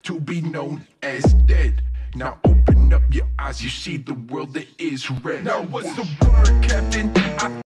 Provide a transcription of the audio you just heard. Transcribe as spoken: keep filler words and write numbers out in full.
to be known as dead. Now open up your eyes, you see the world that is red. Now what's the word, Captain? I